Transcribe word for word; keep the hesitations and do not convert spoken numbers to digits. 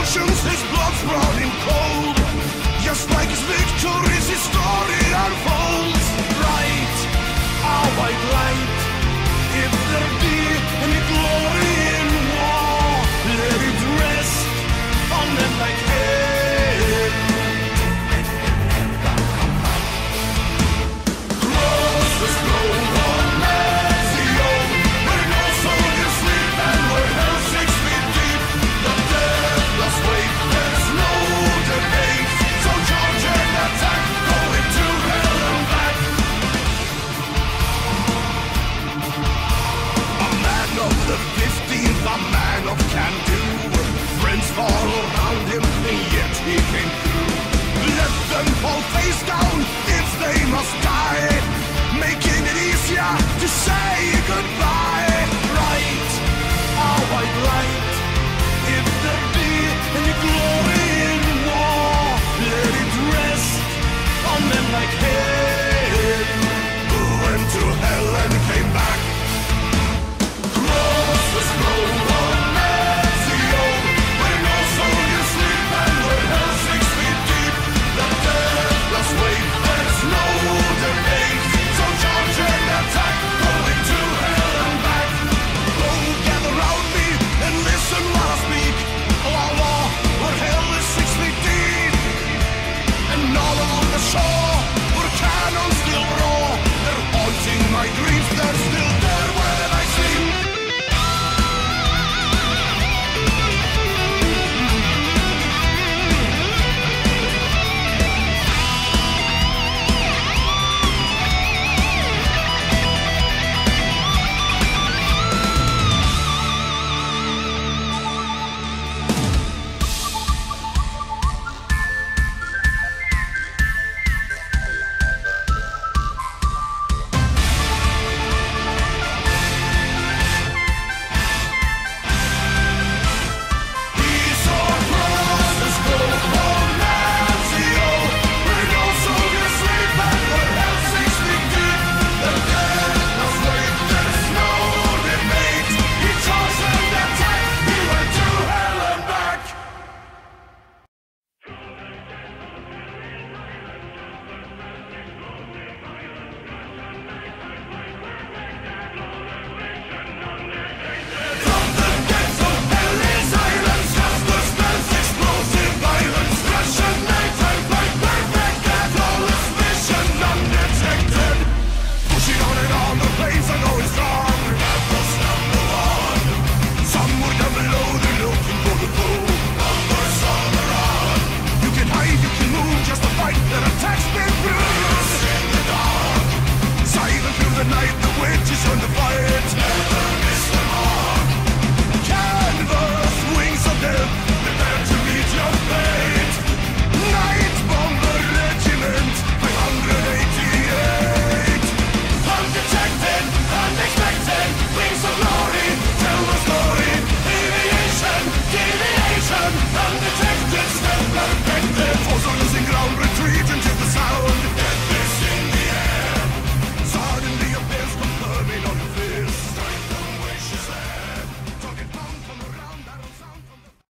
passions, his blood's running cold. Just like his victories, his story unfolds. Bright, our white light, if there be any glory in war, let it rest on men like him. Cross the throne of Nazion, where no soldiers sleep and where hell six feet deep. The deathless weight, there's no debate. So charge and attack, going to hell and back. A man of the fifteenth, a man of can do. Friends fall around him, and yet he came